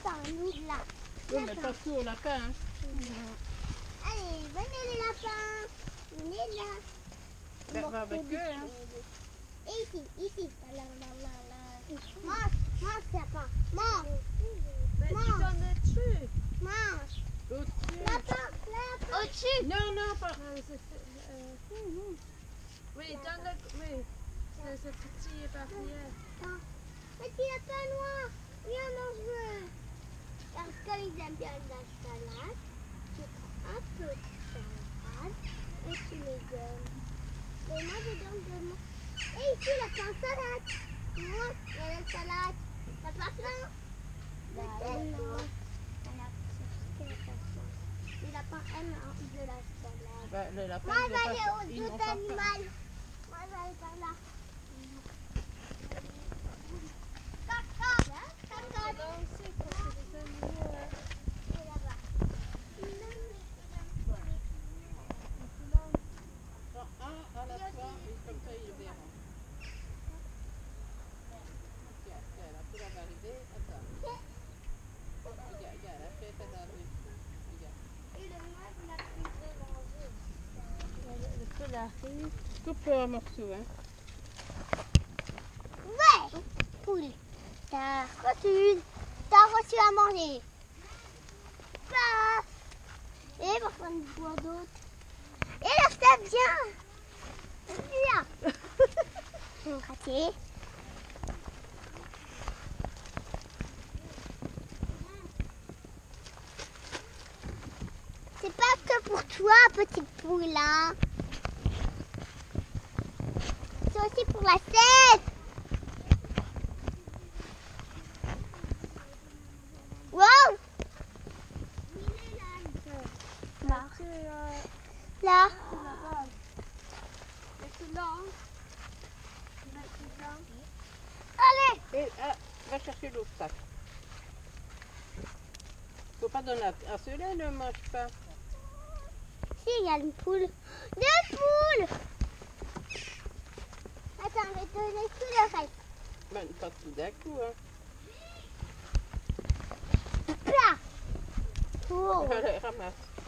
lapins, nous, là. Oui, mais pas tout au lapin. Hein. Allez, venez les lapins. Venez là. Ben, va avec eux. Hein. Et ici. Là. Mange, lapin. Mange. Mais tu donnes dessus. Mange. Au-dessus. Lapin. Au-dessus. Non, pas. Oui, donne-le. Oui. C'est petit et parfait. Petit lapin noir. Viens manger. Parce qu'ils aiment bien la salade. Tu prends un peu de salade et tu les donnes. Et moi, je donne de moi. Et ici, lapin salade. Moi, il y a la salade. T'as pas faim? Non. Les lapins aiment de la salade. Ben, le lapin, Moi, je vais aller aux ils n'ont autres pas faim. animaux. Moi, je vais aller par là. Caca. Là aussi, parce que les animaux. C'est là-bas. Prends un à la fois et comme ça, ils verront. Tiens, la poule va arriver. Attends. Regarde, la fête, elle arrive. Regarde. Et le noir, il a plus de manger. Le feu arrive. Coupe un morceau, hein. Ouais, poule. T'as reçu à manger. Passe. Et pour prendre quoi d'autre? Et là, ça vient. Viens. Raté. C'est pas que pour toi, petite poule, hein. C'est aussi pour la tête. Wow. Là. Allez. Et va chercher l'autre sac. Faut pas donner à ceux-là, ne mange pas. Si, il y a une poule. Deux poules. Attends, je vais te donner tout le reste. Ben, pas tout d'un coup, hein. Là. Oh. Allez, ramasse.